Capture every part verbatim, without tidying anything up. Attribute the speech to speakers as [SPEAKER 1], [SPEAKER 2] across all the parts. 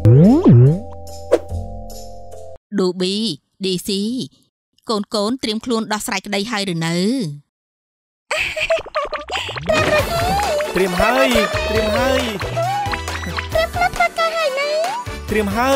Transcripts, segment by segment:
[SPEAKER 1] ดูบีดีซีโกนโกนเตรียมคลวนดอกสายกระไดให้หรือเนอ
[SPEAKER 2] เตรียมให้เตรียมให้
[SPEAKER 3] เตรียมรับประกันให้ไหน
[SPEAKER 2] เตรียมให้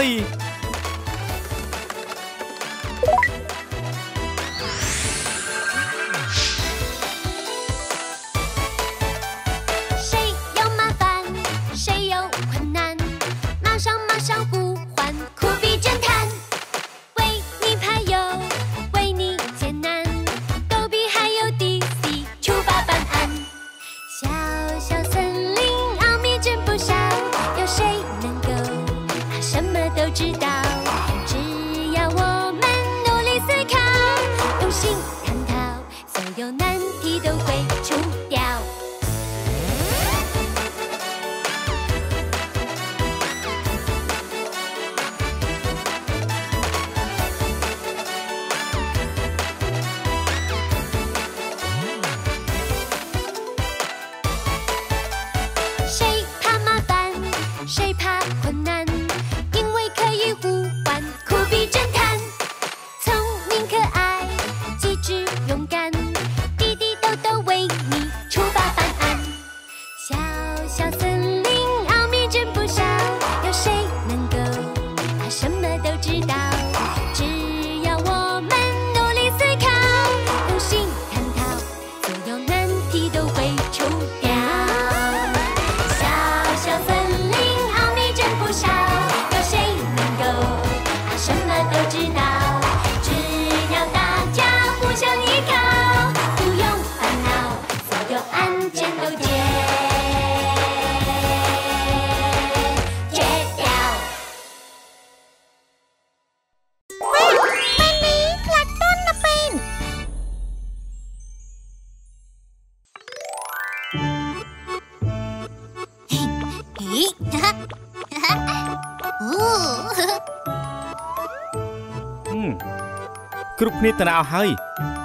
[SPEAKER 2] គ្រប់គ្នាទៅដល់ហើយ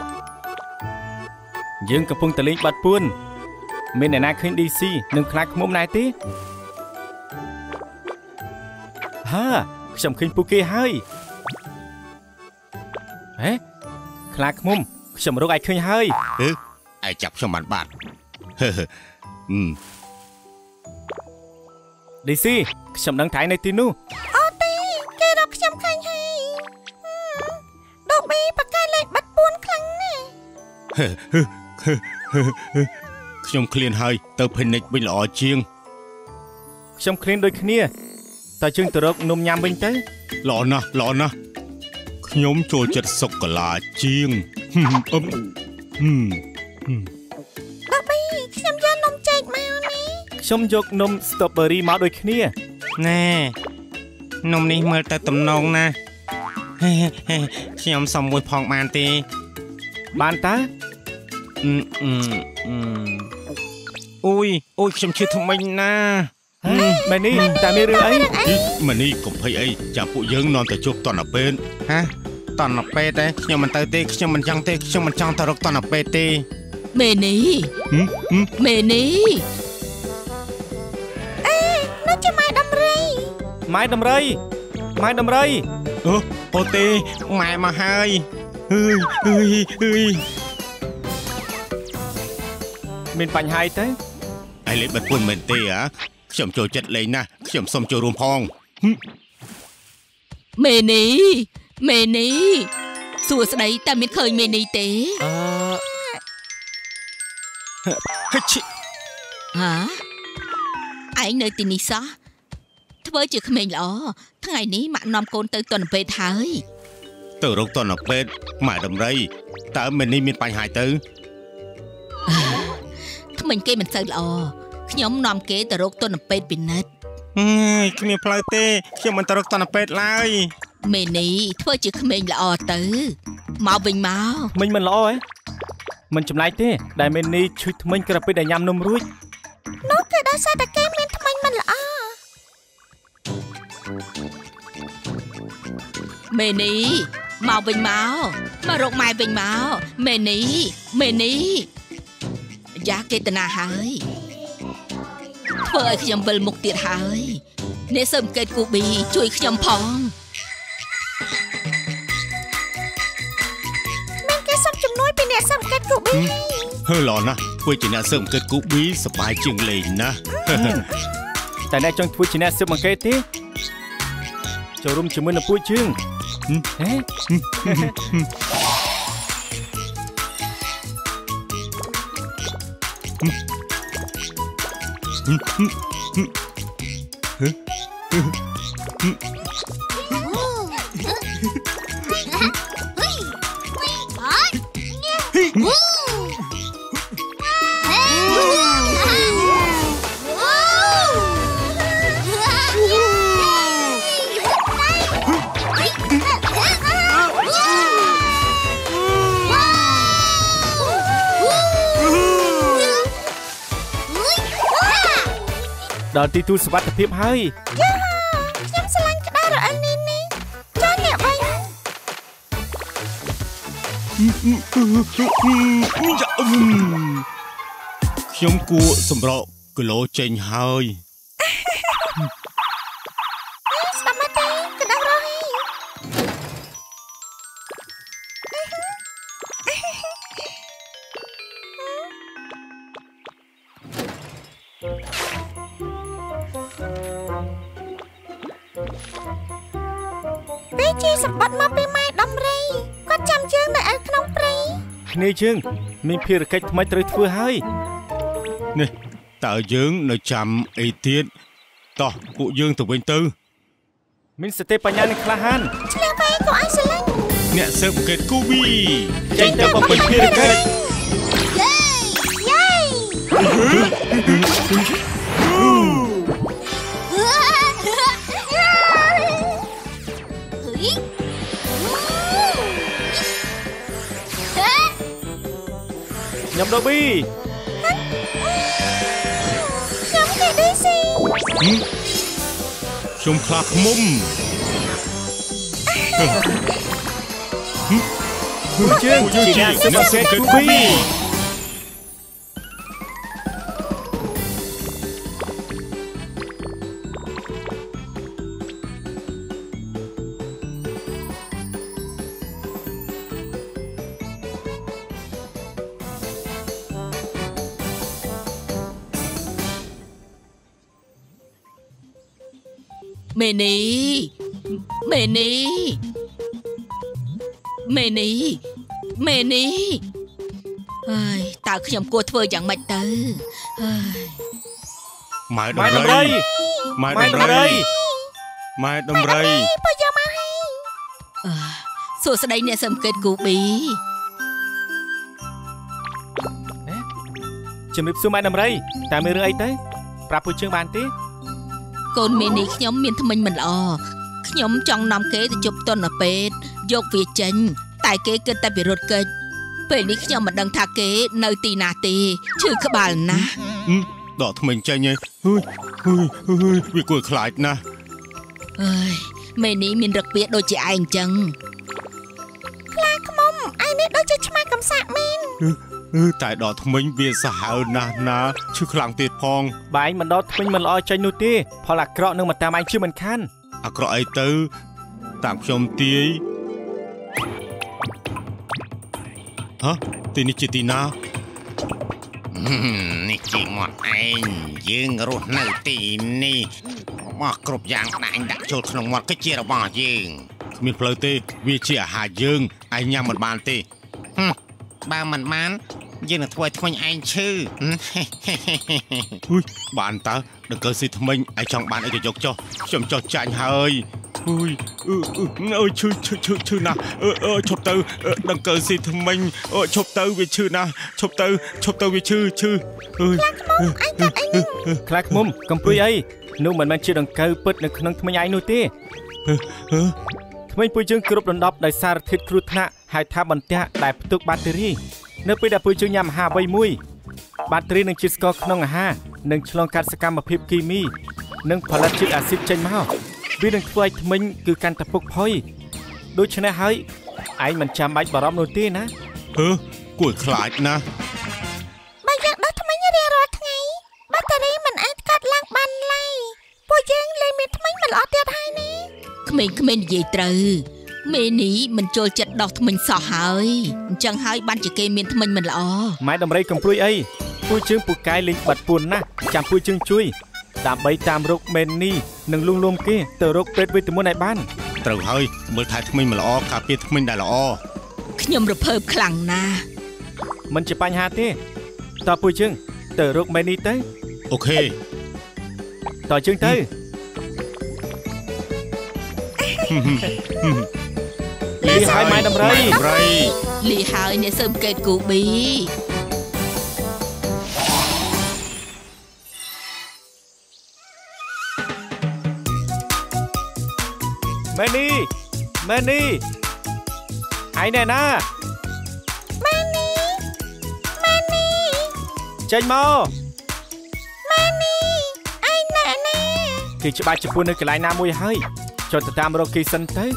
[SPEAKER 2] យើងកំពុងតែលេងបាត់ពួនមានអ្នកណាឃើញ ดี ซี និងខ្លាចឃ្មុំណែទេហាខ្ញុំឃើញពួកគេហើយហេខ្លាចឃ្មុំខ្ញុំរកឲ្យឃើញហើយហឺឲ្យចាប់ខ្ញុំបានបាត់ហឺអឺ ดี ซี ខ្ញុំដឹងថៃនៅទីនោះ
[SPEAKER 3] អូទីគេរកខ្ញុំឃើញហើយដូប៊ីបកកាយលេងបាត់ពួនខ្លាំងណាស់
[SPEAKER 2] ខ្ញុំឃ្លានហើយទៅភិនិចវិញល្អជាងខ្ញុំឃ្លានដូចគ្នាតើជើងទៅរកនំញ៉ាំវិញទៅល្អណាស់ល្អណាស់ខ្ញុំចូលចិត្តសុកាឡាជាងអឹមដូ
[SPEAKER 3] ប៊ីខ្ញុំយកនំចេកមកនេះ
[SPEAKER 2] ខ្ញុំយកនំស្ទ្រូប៊ឺរីមកដូចគ្នាណែនំនេះមើលទៅទំនងណាស់ខ្ញុំសុំមួយផងបានទេបានតើអឺអឺអូយអូយខ្ញុំឈឺថ្មិញណាម៉ែនេះតើមានរឿងអីម៉ែនេះកុំភ័យអីចាំពួកយើងនាំទៅជួបតនពេទ្យហាតនពេទ្យទេខ្ញុំមិនទៅទេខ្ញុំមិនចង់ទេខ្ញុំមិនចង់ទៅរកតនពេទ្យទេ
[SPEAKER 1] ម៉ែនេះម៉ែនេះ
[SPEAKER 3] អេនោះជាម៉ែដំរី
[SPEAKER 2] ម៉ែដំរីម៉ែដំរីអូអូទេម៉ែមកហើយអឺអឺអឺមានបញ្ហាទេឯលេងបាត់ពួនមែនទេហ៎ខ្ញុំចូលចិត្តលេងណាស់ខ្ញុំសុំចូលរួមផង
[SPEAKER 1] មេនីមេនីសួស្ដីតើមានឃើញមេនីទេ
[SPEAKER 2] អឺ
[SPEAKER 1] ហាឯងនៅទីនេះសោះធ្វើជាក្មេងល្អថ្ងៃនេះម៉ាក់នាំកូនទៅទនពេទ្យហើយ
[SPEAKER 2] ទៅរកទនពេទ្យម៉ែដំរីតើមេនីមានបញ្ហាទៅ
[SPEAKER 1] ថ្មិញគេមិនសូវល្អខ្ញុំនាំគេទៅរកទនពេទ្យពិនិត្យ
[SPEAKER 2] អើយគ្មានផ្លូវទេខ្ញុំមិនទៅរកទនពេទ្យឡើយ
[SPEAKER 1] មេនីធ្វើជាក្មេងល្អទៅមកវិញមក
[SPEAKER 2] មិញមិនល្អហ៎មិនចម្លែកទេដែលមេនីឈឺថ្មិញក្រពេលដែលញ៉ាំនំរួច
[SPEAKER 3] នោះគេដោយសារតែគេមានថ្មិញមិនល្អ
[SPEAKER 1] មេនីមកវិញមកមករកម៉ែវិញមកមេនីមេនីយ៉ាគេតាណាហើយធ្វើឲ្យខ្ញុំវិលមុខទៀតហើយអ្នកសើមកេតគូប៊ីជួយខ្ញុំផង
[SPEAKER 3] មានគេសុំជំនួយពីអ្នកសើមកេតគូប៊ី
[SPEAKER 2] ហើយឡណាធ្វើជាអ្នកសើមកេតគូប៊ីសប្បាយជាងលេងណាតែអ្នកចង់ធ្វើជាអ្នកសើមកេតទេចូលរួមជាមួយនឹងពួកជើងហេដល់ទីទួលសុវត្ថិភាពហើយ
[SPEAKER 3] ខ្ញុំស្រឡាញ់ក្តាររអិលនេះនេះចូលអ្នកវិញ
[SPEAKER 2] ខ្ញុំគួរសម្រកគីឡូចេញហើយ
[SPEAKER 3] ស្ដាប់មកទេក្តាររហីពេលជាសម្បត្តិមកពីម៉ែដំរីគាត់ចាំជើងនៅឯក្នុងព្រៃ
[SPEAKER 2] គ្នាជើងមានភារកិច្ចថ្មីត្រូវធ្វើហើយនេះតើយើងនៅចាំអីទៀតតោះពួកយើងទៅវិញទៅមានសតិបញ្ញានិងក្លាហាន
[SPEAKER 3] ឆ្លៀងបែកក៏អាចស្រឡាញ់
[SPEAKER 2] អ្នកសើមកេតគូប៊ីចេញទៅបំពេញភារកិច្ច
[SPEAKER 3] យេ
[SPEAKER 2] ខ្ញុំដូប៊ី
[SPEAKER 3] ខ្ញុំគេឌីស៊ី
[SPEAKER 2] ខ្ញុំខ្លាឃ្មុំជើងជាអ្នកសើមកេតគូប៊ី
[SPEAKER 1] មេនីមេនីមេនីមេនីហើយតើខ្ញុំគួរធ្វើយ៉ាងម៉េចទៅហើយ
[SPEAKER 2] ម៉ែដំរីម៉ែដំរីម៉ែដំរី
[SPEAKER 3] បើយកមកឲ្យ
[SPEAKER 1] អឺសួស្ដីអ្នកសើមកេតគូប៊ី
[SPEAKER 2] ជំរាបសួរម៉ែដំរីតើមានរឿងអីទៅប្រាប់ពួកជើងបានទេ
[SPEAKER 1] កូនមេនីខ្ញុំមានថ្មិញមិនល្អខ្ញុំចង់នាំគេទៅជប់ទនពេទ្យយកវាចេញតែគេគិតតែពីរត់កិច្ចពេលនេះខ្ញុំមិនដឹងថាគេនៅទីណាទេឈឺក្បាលណាស់
[SPEAKER 2] ដកថ្មិញចេញហីហ៊ុយហ៊ុយហ៊ុយវាគួរខ្លាចណាស់
[SPEAKER 1] អើយមេនីមានរឹកពីដូចជាឯងអញ្ចឹង
[SPEAKER 3] ខ្លាឃ្មុំឯនេះដូចជាឆ្មាកំសាកមែន
[SPEAKER 2] អឺតែដកថ្មិញវាសាហាវណាស់ណាឈឺខ្លាំងទៀតផងបែងមិនដកថ្មិញមិនល្អចេញនោះទេផលអាក្រក់នឹងមកតាមឯងជឿមិនខានអាក្រក់អីទៅតាមខ្ញុំទាយហ៎ទីនេះជាទីណា
[SPEAKER 4] នេះជាមាត់ឯងយើងរស់នៅទីនេះមកគ្រប់យ៉ាងដាក់អញដាក់ចូលក្នុងមាត់គឺជារបស់យើង
[SPEAKER 2] គ្មានផ្លូវទេវាជាអាហារយើងឯងញ៉ាំមិនបានទេ
[SPEAKER 4] បើមិនបានយើងនឹងធ្វើឲ្យធ្មេញឯងឈឺ
[SPEAKER 2] ហ៊ុយបានតើដង្កើស៊ីធ្មេញឯងចង់បានអីក៏យកចុះខ្ញុំចុះចាញ់ហើយហ៊ុយអឺអើឈឺឈឺឈឺឈឺណាស់អឺអឺឈប់ទៅដង្កើស៊ីធ្មេញអូឈប់ទៅវាឈឺណាស់ឈប់ទៅឈប់ទៅវាឈឺឈឺអើយខ្លាចមុំកំព្រួយអីនោះមិនមែនជាដង្កើពិតនៅក្នុងធ្មេញឯងនោះទេធ្មេញពួកយើងគ្រប់ដណ្ដប់ដោយសារធាតុគ្រោះថ្នាក់ហៅថាបន្ទះដែលផ្ទុកបាក់តេរីនៅពេលដែលពួកយើងញ៉ាំអាហារអ្វីមួយបាក់តេរីនឹងជាតិស្ករក្នុងអាហារនឹងឆ្លងកាត់សកម្មភាពគីមីនិងផលិតជាតិអាស៊ីតចេញមកវានឹងធ្វើឲ្យធ្មេញគឺកាន់តែពុកផុយដូច្នេះហើយឯងមិនចាំបាច់បារម្ភនោះទេណាហឺគួរខ្លាចណាស់
[SPEAKER 3] បើយើងដុសធ្មេញរៀងរាល់ថ្ងៃបាក់តេរីមិនអាចកាត់ឡើងបានឡើយពួកយើងលែងមានធ្មេ
[SPEAKER 1] មេងៗនិយាយត្រូវមេនេះមិនចូលចិត្តដោះថ្មិញសោះហើយអញ្ចឹងហើយបានជាគេមានថ្មិញមិនល្អ
[SPEAKER 2] ម៉ែដំរីកំព្រួយអីពូជើងពូកែលេងបាត់ពួនណាស់ចាំពូជើងជួយដើម្បីតាមរកមេនីនិងលួងលោមគេទៅរកពេទ្យវិទ្យាមុនឲ្យបាន
[SPEAKER 4] ត្រូវហើយមើលថាថ្មិញមិនល្អការពារថ្មិញដែលល្អ
[SPEAKER 1] ខ្ញុំរភើបខ្លាំងណាស់
[SPEAKER 2] មិនជាបញ្ហាទេតើពូជើងទៅរកមេនីទៅ
[SPEAKER 4] អូខេ
[SPEAKER 2] តើជើងទៅលីហើយម៉ែដំរី
[SPEAKER 1] លីហើយអ្នកសើមកេតគូប៊ី
[SPEAKER 2] ម៉ែនីម៉ែនីឯណែណា
[SPEAKER 3] ម៉ែនីម៉ែនី
[SPEAKER 2] ចេញមក
[SPEAKER 3] ម៉ែនីឯណែណា
[SPEAKER 2] គេច្បាច់ចំពោះនៅកន្លែងណាមួយហើយចុះទៅតាមរកគេសិនទៅ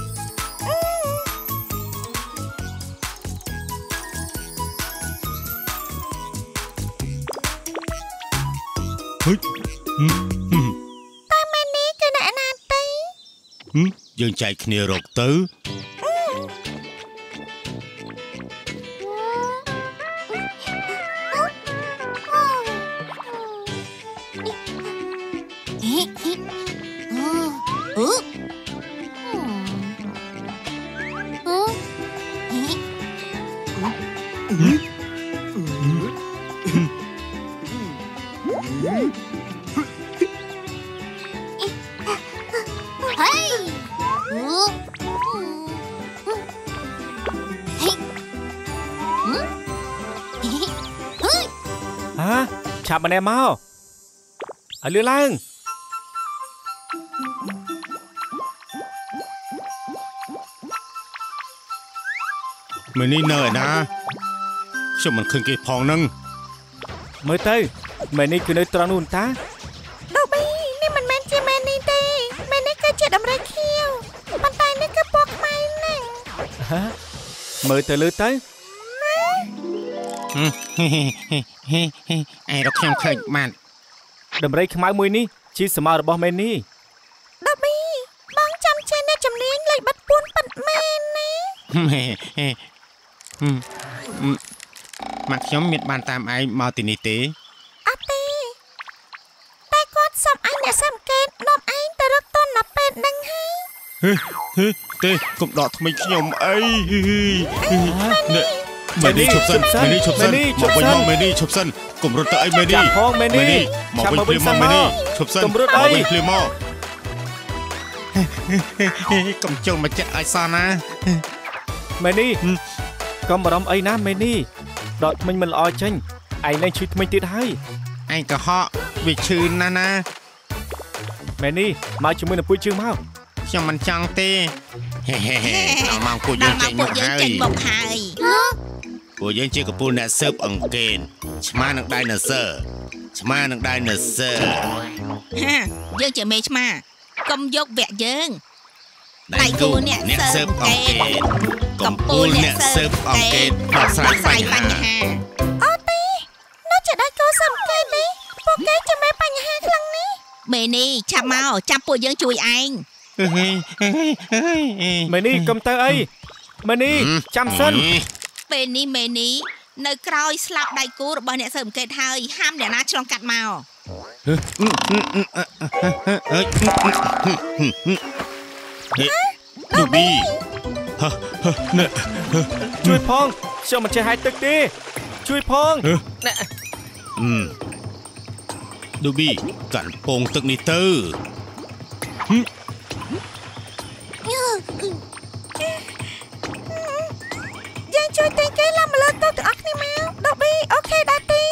[SPEAKER 4] ហុយ
[SPEAKER 3] តើម៉ែនេះគេអ្នកណាទៅ
[SPEAKER 4] យើងចែកគ្នារកទៅ
[SPEAKER 2] ឆាប់ម្នាក់មកឲ្យលឿនឡើង
[SPEAKER 4] មេនីនៅឯណាខ្ញុំមិនឃើញគេផងនឹង
[SPEAKER 2] មើលទៅមេនីគឺនៅត្រង់នោះតា
[SPEAKER 3] ដូប៊ីនេះមិនមែនជាមេនីទេមេនីគឺជាដំរីខៀវប៉ុន្តែនេះគឺពណ៌ខ្មៅហ្នឹង
[SPEAKER 2] ហ៎មើលទៅលើទៅ
[SPEAKER 4] អេរកខ្ញុំឃើញបាន
[SPEAKER 2] ដំរីខ្មៅមួយនេះជាសមោរបស់មេនី
[SPEAKER 3] ដូប៊ីបងចាំជាអ្នកជំនាញលេខបាត់ពួនប៉ិតមែនណា
[SPEAKER 4] មកខ្ញុំមានបានតាមឯងមកទីនេះទេ
[SPEAKER 3] អត់ទេតែគាត់សុំឯងអ្នកសង្កេតនាំឯងទៅរកតនពេទ្យនឹងហើយ
[SPEAKER 4] ទេកុំដកថ្មីខ្ញុំអីមេនីឈប់សិនមេនីឈប់សិនមកវិញមកមេនីឈប់សិនកុំរត់ទៅអីមេនី
[SPEAKER 2] ផងមេនី
[SPEAKER 4] មកវិញភ្លាមមកមេនីឈប់សិនក
[SPEAKER 2] ុំរត់អី
[SPEAKER 4] ភ្លាមមកកុំចូលមកចាក់ឲ្យសោះណា
[SPEAKER 2] មេនីកុំបារម្ភអីណាមេនីដកថ្មិញមិនល្អចេញឯងនឹងឈឺថ្មិញទៀតហើយ
[SPEAKER 4] ឯងកុហកវាឈឺណាស់ណា
[SPEAKER 2] មេនីមកជាមួយនឹងពូជើងមក
[SPEAKER 4] ខ្ញុំមិនចង់ទេហេហេដល់មកពួកយើងចេញមក
[SPEAKER 1] ហើយ
[SPEAKER 4] ពួកយើងជាកពូលអ្នកស៊ើបអង្កេតឆ្មានឹងដៃណឺសឺឆ្មានឹងដៃណឺសឺ
[SPEAKER 1] ហាយើងជាមេឆ្មាកុំយកវគ្គយើង
[SPEAKER 4] ដៃគូអ្នកស៊ើបអង្កេតកំពូលអ្នកស៊ើបអង្កេតដោះស្រាយបញ្ហា
[SPEAKER 3] អូទេនោះជាដៃគូស៊ើបអង្កេតទេពួកគេជាមេបញ្ហាខ្លាំងណាស់
[SPEAKER 1] មេនេះឆាប់មកចាប់ពួកយើងជួយឯង
[SPEAKER 2] មេនេះកុំទៅអីមេនេះចាំសិន
[SPEAKER 1] ពេលនេះមេនេះនៅក្រោយស្លាប់ដៃគូរបស់អ្នកស៊ើបអង្កេតហើយហាមអ្នកណាឆ្លងកាត់មក
[SPEAKER 4] ដូប៊ី
[SPEAKER 2] ជួយផងខ្ញុំមិនចេះហាយទឹកទេជួយផង
[SPEAKER 4] ដូប៊ីកាន់ពងទឹកនេះទៅ
[SPEAKER 3] យើងជួយតែគេឡើងមកលើទៅទាំងអស់គ្នាមកដូប៊ីអូខេដែរទេ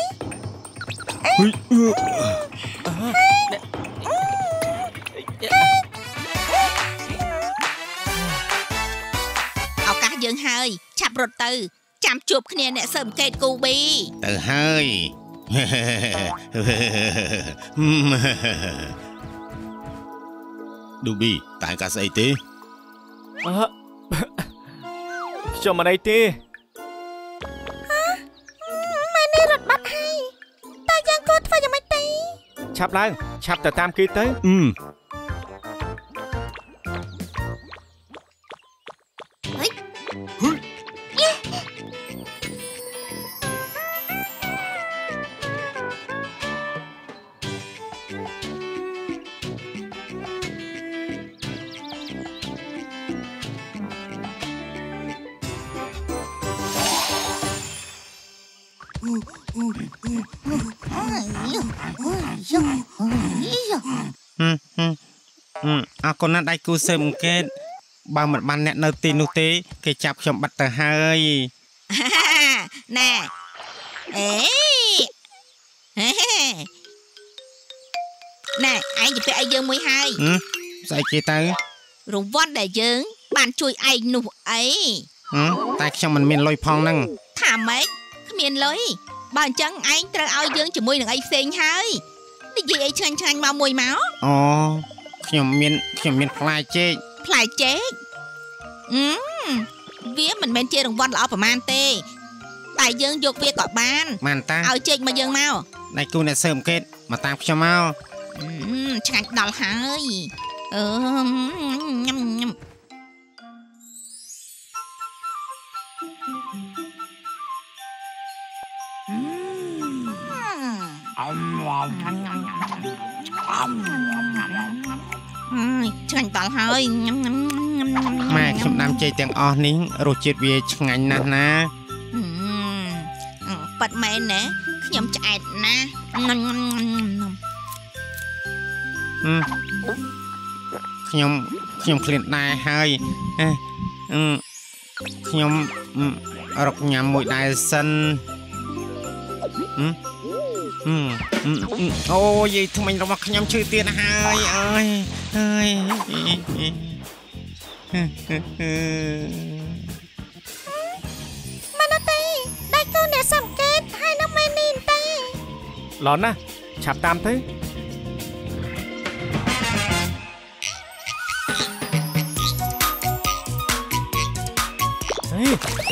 [SPEAKER 1] ឱកាសយើងហើយឆាប់រត់ទៅចាំជួបគ្នាអ្នកស៊ើបអង្កេតគូប៊ី
[SPEAKER 4] ទៅហើយដូប៊ីតែកាស្អីទេ
[SPEAKER 2] អឺខ្ញុំមិនអីទេ
[SPEAKER 3] ម៉ែនេះរត់បាត់ហើយតើយើងគួរធ្វើយ៉ាងម៉េចទេ
[SPEAKER 2] ឆាប់ឡើងឆាប់ទៅតាមគេទៅ
[SPEAKER 4] អឺអរគុណណាស់ដៃគូស៊ើបអង្កេតបើមិនបានអ្នកនៅទីនោះទេគេចាប់ខ្ញុំបាត់ទៅហើយ
[SPEAKER 1] ណែអេណែឯងជិះពាក់ឲ្យយើងមួយហើយ
[SPEAKER 4] ស្អីគេទៅ
[SPEAKER 1] រង្វាន់ដែលយើងបានជួយឯងនោះអី
[SPEAKER 4] តែខ្ញុំមិនមានលុយផងហ្នឹង
[SPEAKER 1] ថាម៉េចគ្មានលុយបើអញ្ចឹងឯងត្រូវឲ្យយើងជាមួយនឹងអីផ្សេងហើយនិយាយអីឆ្ងាញ់ឆ្ងាញ់មកមួយមក
[SPEAKER 4] អូខ្ញុំមានខ្ញុំមានផ្លែចេក
[SPEAKER 1] ផ្លែចេកអឺវាមិនមែនជារង្វាន់ល្អប្រហែលទេតែយើងយកវាក៏បាន
[SPEAKER 4] បានតា
[SPEAKER 1] ឲ្យចេកមកយើងមក
[SPEAKER 4] ដៃគូអ្នកស៊ើបអង្កេតមកតាមខ្ញុំមក
[SPEAKER 1] ឆ្ងាញ់ដល់ហើយអឺញ៉ាំញ៉ាំឆ្ងាញ់ដល់ហើយញ៉ាំញ៉ាំញ៉ាំ
[SPEAKER 4] ម៉ែខ្ញុំដាំចេកទាំងអស់នេះរសជាតិវាឆ្ងាញ់ណាស់ណា
[SPEAKER 1] ប៉ាត់មែនណាខ្ញុំឆ្អែតណាស់
[SPEAKER 4] ខ្ញុំខ្ញុំឃ្លានដែរហើយខ្ញុំរកញ៉ាំមួយដែរសិនអូយថ្មិញរបស់ខ្ញុំឈឺទៀតហើយអើយអើយ
[SPEAKER 3] មកទេដៃគូអ្នកសង្កេតហើយនឹងមេនីនទេ
[SPEAKER 2] ឡនណាឆាប់តាមទៅហេ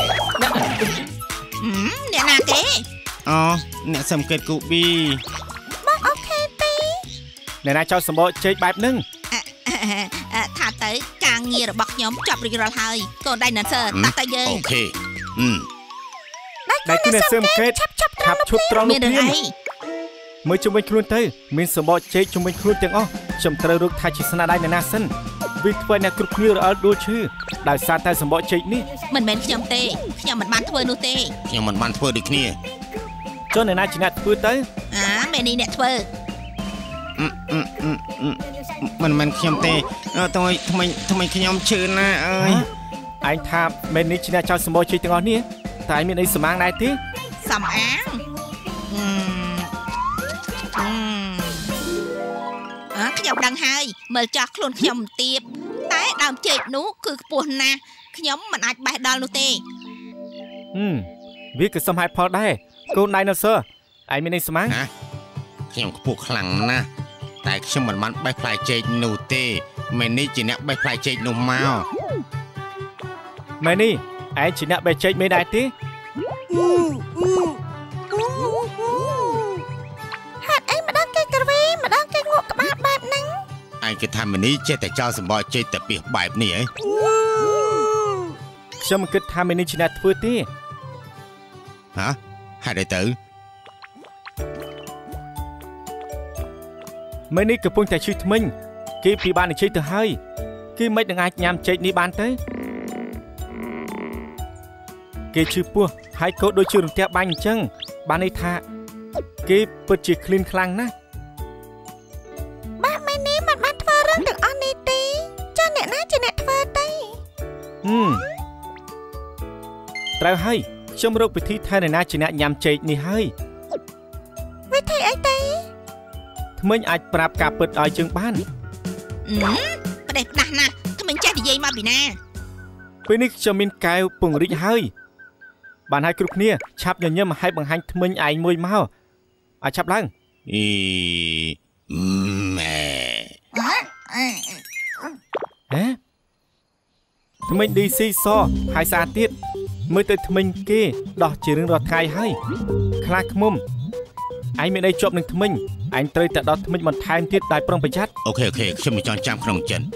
[SPEAKER 1] អ្នកណាទេ
[SPEAKER 4] អូអ្នកសង្កេតគូប៊ី
[SPEAKER 3] មកអូខេទេ
[SPEAKER 2] អ្នកណាចោលសម្បកចេកបែបហ្នឹង
[SPEAKER 1] ថាទៅការងាររបស់ខ្ញុំចប់រួចរាល់ហើយកូនដៃណាសើតាទៅយើង
[SPEAKER 4] អូខេ
[SPEAKER 2] ដៃគូអ្នកសង្កេតឆាប់ឆាប់ឆាប់ឈប់ត្រង់នោះភ្លាមមើលជុំវិញខ្លួនទៅមានសម្បកចេកជុំវិញខ្លួនទាំងអស់ខ្ញុំត្រូវរកថាជាស្នាដៃអ្នកណាសិនវាធ្វើអ្នកគ្រប់គ្នារអិលដួលឈឺដោយសារតែសម្បកចេកនេះ
[SPEAKER 1] មិនមែនខ្ញុំទេខ្ញុំមិនបានធ្វើនោះទេ
[SPEAKER 4] ខ្ញុំមិនបានធ្វើដូចគ្នា
[SPEAKER 2] ចុះអ្នកណាជាអ្នកធ្វើទៅ
[SPEAKER 1] អាមេនីអ្នកធ្វើ
[SPEAKER 4] មិនមែនខ្ញុំទេតើថ្មីថ្មីខ្ញុំឈឺណាអើយ
[SPEAKER 2] ឯងថាមេនីជាអ្នកចោលសម្បកចេកទាំងអស់នេះតែឯងមានអីសម្អាងដែរទេ
[SPEAKER 1] សំអាងអឺខ្ញុំដឹងហើយមើលចាស់ខ្លួនខ្ញុំទៀតតែដើមចេកនោះគឺខ្ពស់ណាស់ខ្ញុំមិនអាចបេះដល់នោះទេ
[SPEAKER 2] ហឹមវាក៏សមហេតុផលដែរកូនដៃណូស័រឯងមានអីស្មាន
[SPEAKER 4] ខ្ញុំខ្ពស់ខ្លាំងណាស់តែខ្ញុំមិនបានបេះផ្លែចេកនោះទេមេនីជាអ្នកបេះផ្លែចេកនោះមក
[SPEAKER 2] មេនីឯងជាអ្នកបេះចេកមិនដែរទេ
[SPEAKER 3] ហាត់អីម្ដងគេក្រវីម្ដងគេងក់ក្បាលបែបហ្នឹង
[SPEAKER 4] ឯងគេថាមេនីចេះតែចោលសម្បកចេកតែពីបែបនេះហ៎
[SPEAKER 2] ខ្ញុំមិនគិតថាមេនីជាអ្នកធ្វើទេ
[SPEAKER 4] ហ៎ហេតុអីទៅ
[SPEAKER 2] មេនីកំពុងតែឈឺធ្មេញគេពិបាកនឹងជិះទៅហើយគេមិននឹងអាចញ៉ាំចេកនេះបានទេគេឈឺពោះហើយក៏ដូចជារន្ទះបាញ់អញ្ចឹងបានន័យថាគេពិតជាឃ្លានខ្លាំងណាស់
[SPEAKER 3] បាទមេនីមិនបានធ្វើរឿងទាំងអស់នេះទេចាអ្នកណាជាអ្នកធ្វើទេ
[SPEAKER 2] ហឹមត្រូវហើយខ្ញុំរកវិធីថាអ្នកណាជាអ្នកញ៉ាំចេកនេះហើយ
[SPEAKER 3] វិធីអីទេ
[SPEAKER 2] ថ្មិញអាចប្រាប់ការពិតឲ្យជើងបាន
[SPEAKER 1] ផ្ដេសផ្ដាស់ណាស់ថ្មិញចេះនិយាយមកពីណា
[SPEAKER 2] ពេលនេះខ្ញុំមានកែវពង្រីកហើយបានឲ្យគ្រប់គ្នាឆាប់ញញឹមឲ្យបង្ហាញថ្មិញឯងមួយមកឲ្យឆាប់ឡើង
[SPEAKER 4] អីម៉ែ
[SPEAKER 2] ហេថ្មិញឌីស៊ីសហើយស្អាតទៀតមើលទៅថ្មិញគេដោះជារឿងរាល់ថ្ងៃហើយខ្លាចខ្មុំឯងមានអីជាប់នឹងថ្មិញឯងត្រូវតែដោះថ្មិញបន្ថែមទៀតដោយប្រុងប្រយ័ត្ន
[SPEAKER 4] អូខេអូខេខ្ញុំនឹងចងចាំក្នុងចិន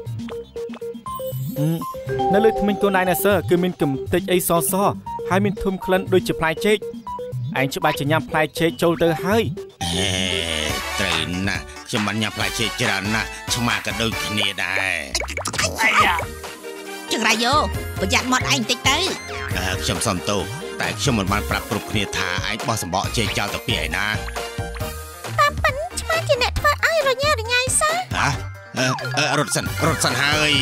[SPEAKER 2] នៅលើថ្មិញកូនដៃណាស័រគឺមានកំទេចអីសសហើយមានធុំក្លិនដូចជាផ្លែចេកឯងច្បាស់ជាញ៉ាំផ្លែចេកចូលទៅហើយ
[SPEAKER 4] ហេត្រូវណាស់ខ្ញុំបានញ៉ាំផ្លែចេកច្រើនណាស់ឆ្មាក៏ដូចគ្នាដែរ
[SPEAKER 1] ចង្រៃយោប្រយ័ត្នមាត់ឯងបន្តិចទៅ
[SPEAKER 4] ខ្ញុំសុំទោសតែខ្ញុំមិនបានប្រាប់គ្រប់គ្នាថាឯងបោះសម្បកចេកចោលទៅពីឯណា
[SPEAKER 3] តាមប៉ិនឆ្
[SPEAKER 4] រត់សិនរត់សិនហើយ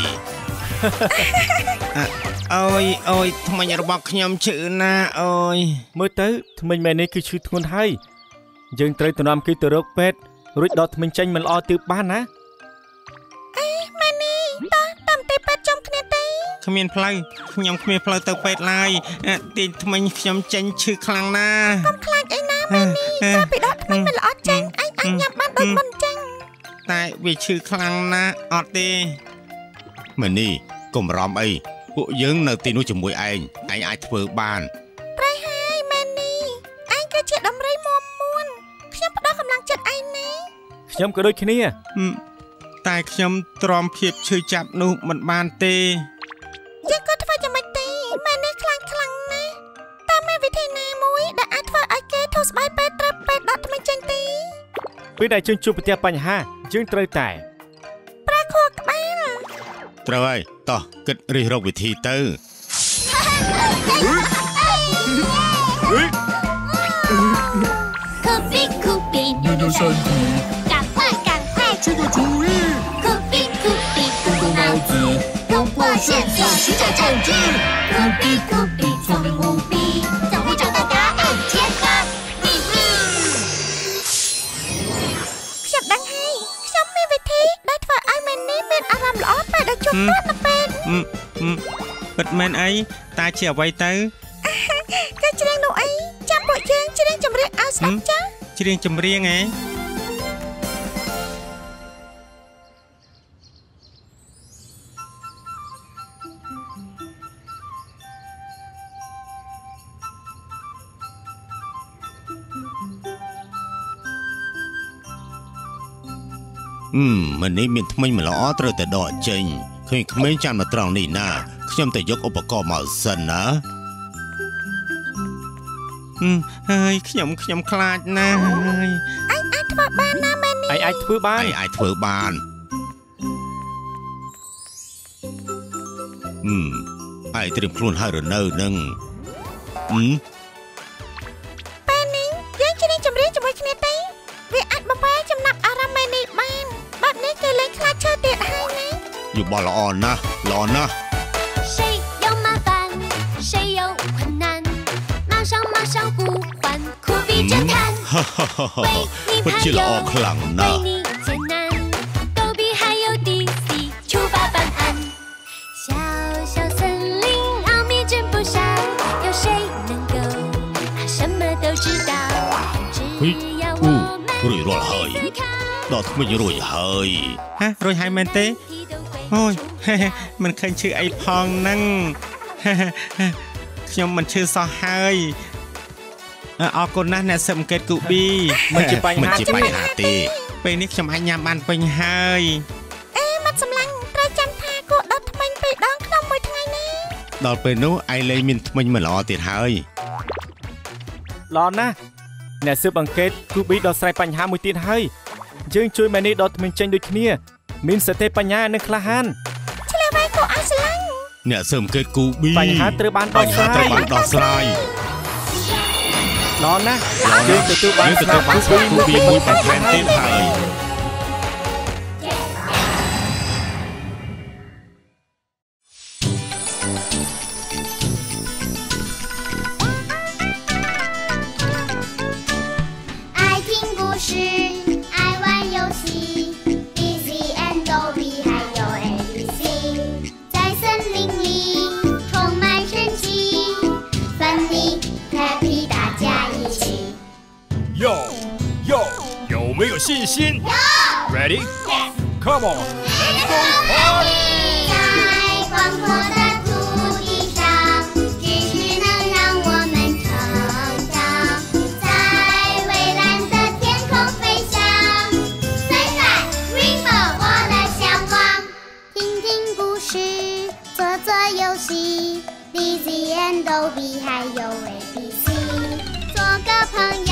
[SPEAKER 4] អូយអូយថ្មិញរបស់ខ្ញុំឈឺណាអូយ
[SPEAKER 2] មើលទៅថ្មិញមែននេះគឺឈឺធ្ងន់ហើយយើងត្រូវទៅនាំគេទៅរកពេទ្យរួចដកថ្មិញចេញមិនល្អទើបបានណា
[SPEAKER 3] អេម៉ែនេះតើតាមទៅពេទ្យចំគ្នាទេ
[SPEAKER 4] គ្មានផ្លូវខ្ញុំគ្មានផ្លូវទៅពេទ្យឡើយទាញថ្មិញខ្ញុំចេញឈឺខ្លាំងណាស់
[SPEAKER 3] កុំខ្លាចអីណាម៉ែនេះក្រោយពីដកថ្មិញមិនល្អចេញអញអាចញ៉ាំបានដូចមុនចឹង
[SPEAKER 4] តែវាឈឺខ្លាំងណាស់អត់ទេ
[SPEAKER 2] ម៉ែនេះកុំរំអីពួកយើងនៅទីនោះជាមួយឯងឯងអាចធ្វើបាន
[SPEAKER 3] ប្រៃហើយម៉ែនេះឯងគឺជាដំរីមុំមួនខ្ញុំផ្ដល់កម្លាំងចិត្តឯងណា
[SPEAKER 2] ខ្ញុំក៏ដូចគ្នា
[SPEAKER 4] តែខ្ញុំទ្រាំភាពឈឺចាប់នោះមិនបានទេ
[SPEAKER 3] យើងក៏ធ្វើយ៉ាងម៉េចទេម៉ែនេះខ្លាំងខ្លាំងណាស់តើមានវិធីណាមួយដែលអាចធ្វើឲ្យគេធូរស្បើយពេទ្យត្រូវពេទ្យដកថ្មិញចេញទេ
[SPEAKER 2] ពេលដែលយើងជួបប្រទះបញ្ហាយើងត្រូវតែ
[SPEAKER 3] ប្រើខួរក្បាល
[SPEAKER 2] ត្រូវហើយតោះគិតរិះរកវិធីទៅ
[SPEAKER 5] 酷比酷比
[SPEAKER 6] 你的身体
[SPEAKER 5] 赶快赶快
[SPEAKER 6] 出个主意
[SPEAKER 5] 酷比酷比
[SPEAKER 6] 动动脑子
[SPEAKER 5] 突破线索
[SPEAKER 6] 寻找证据
[SPEAKER 5] 酷比酷比聪明无比总会找到答案解答秘密
[SPEAKER 3] ខ្ញុំដឹងហើយខ្ញុំមានវិធីដែលធ្វើឲ្យម៉ែនេះមានអារម្មណ៍ល្អពេលដែលជួបទស្សនពេទ្យ
[SPEAKER 4] ពិតមែនអីតើជាអ្វីទៅ
[SPEAKER 3] គេច្រៀងនោះអីចាំពួកយើងច្រៀងចម្រៀងឲ្យស្ដាប់ចា
[SPEAKER 4] ច្រៀងចម្រៀងហ៎
[SPEAKER 2] អឺម៉ែនេះមានថ្មិញមិនល្អត្រូវតែដកចេញឃើញក្មេងចាំមកត្រង់នេះណាខ្ញុំទៅយកឧបករណ៍មកសិនណា
[SPEAKER 4] ហើយខ្ញុំខ្ញុំខ្លាចណាស់ហើយ
[SPEAKER 3] អញអាចធ្វើបានណាម៉ែនេះ
[SPEAKER 2] ឯងអាចធ្វើបានឯងអាចធ្វើបានហឹមឯងត្រៀមខ្លួនហើយឬនៅនឹងហឹម
[SPEAKER 3] ពេលនេះយើងច្រៀងចម្រៀងជាមួយគ្នាទេវាអាចបំបែកចំណាប់អារម្មណ៍ម៉ែនេះបានបែបនេះគេលែងខ្លាចឈើទៀតហើយណា
[SPEAKER 2] យោបល់ល្អណាស់ល្អណាស់
[SPEAKER 5] 谁有麻烦谁有困难马上马上呼唤酷比侦探为你排忧为你艰难逗比还有迪西出发办案小小森林奥秘真不少有谁能够他什么都知道只要我们
[SPEAKER 2] រួចរាល់ហើយដល់ថ្មិញរួចហើយ
[SPEAKER 4] ហ៎រួចហើយមែនទេអូយមិនឃើញឈឺអីផងហ្នឹងខ្ញុំមិនឈឺសោះហើយអរគុណណាស់អ្នកស៊ើបអង្កេតគូប៊ី
[SPEAKER 2] មិនជាបញ្ហាជាបញ្ហាទេ
[SPEAKER 4] ពេលនេះខ្ញុំអាចញ៉ាំបានពេញហើយ
[SPEAKER 3] អេមាត់សម្លាញ់ត្រូវចាំថាគួរដុតថ្មិញពីរដងក្នុងមួយថ្ងៃណា
[SPEAKER 2] ដល់ពេលនោះឯងលែងមានថ្មិញមិនល្អទៀតហើយល្អណាស់អ្នកស៊ើបអង្កេតគូប៊ីដោះស្រាយបញ្ហាមួយទៀតហើយយើងជួយម៉ែនេះដកថ្មិញចេញដូចគ្នាមានសតិបញ្ញានិងក្លាហាន
[SPEAKER 3] ឆ្លើយវាគួរឲ្យស្រឡាញ់
[SPEAKER 2] អ្នកស៊ើបអង្កេតគូប៊ីបញ្ហាត្រូវបានដោះស្រាយ
[SPEAKER 4] ត្រូវបានដោះស្រាយ
[SPEAKER 2] ល្អណាស់យើងទទួលបានស្នាដៃគូប៊ីមួយបន្ថែមទៀតហើយ
[SPEAKER 6] 没有信心 Ready
[SPEAKER 5] Yes
[SPEAKER 6] Come on Let's go party
[SPEAKER 5] 在广阔的土地上知识能让我们成长在蔚蓝的天空飞翔 Sunshine Rainbow 我的向往听听故事做做游戏 D Z and Dobby 还有 A B C 做个朋友